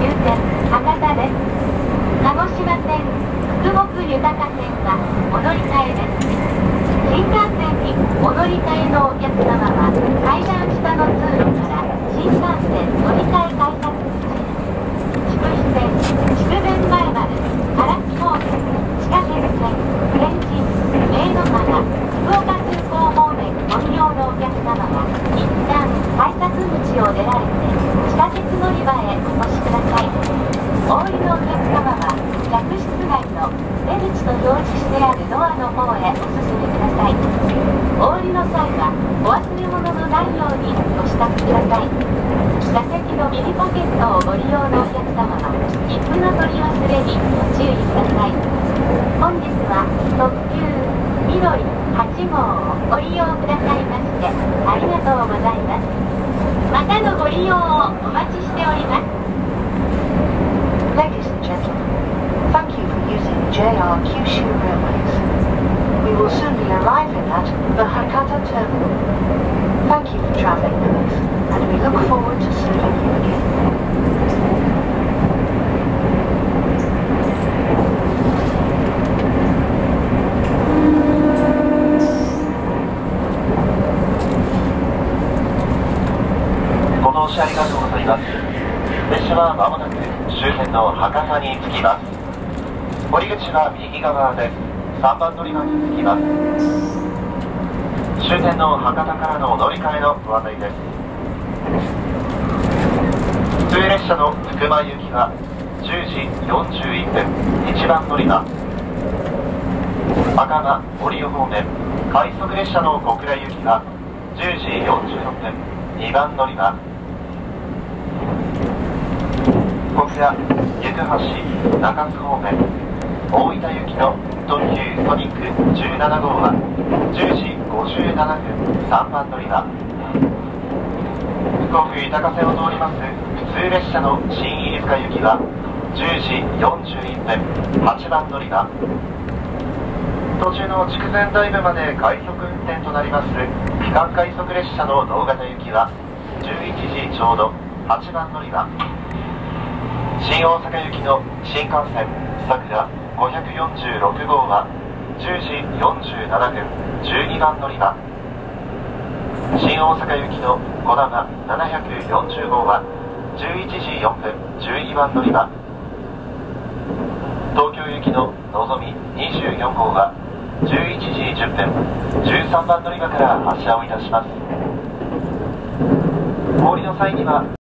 終点博多です。鹿児島線福木豊線はお乗り換えです。新幹線にお乗り換えのお客様は階段下の通路から新幹線乗り換え改札口、筑肥線、筑前前丸、唐津方面、地下鉄線、天神、明の花、福岡空港方面ご利用のお客様は一旦改札口を出られて地下鉄乗り場へお越しください。お降りのお客様は客室外の出口と表示してあるドアの方へお進みください。お降りの際はお忘れ物のないようにご支度ください。座席の右ポケットをご利用のお客様は切符の取り忘れにご注意ください。本日は特急みどり8号をご利用くださいましてありがとうございます。またのご利用をお待ちしております。 Ladies and gentlemen, thank you for using JR Kyushu Railways. We will soon be arriving at the Hakata Terminal. Thank you for travelling with us, and we look forward to serving you again. ご乗車ありがとうございます。列車はまもなく終点の博多に着きます。降り口は右側です。3番乗り場に着きます。終点の博多からの乗り換えのご案内です。普通列車の福間行きは10時41分1番乗り場、赤間折尾方面快速列車の小倉行きは10時46分2番乗り場、小倉、行橋、中津方面大分行きの特急ソニック17号は10時57分3番乗り場、福岡豊線を通ります普通列車の新飯塚行きは10時41分8番乗り場、途中の筑前大部まで快速運転となります区間快速列車の同型行きは11時ちょうど8番乗り場、新大阪行きの新幹線さくら546号は10時47分12番乗り場、新大阪行きのこだま740号は11時4分12番乗り場、東京行きののぞみ24号は11時10分13番乗り場から発車をいたします。お降りの際には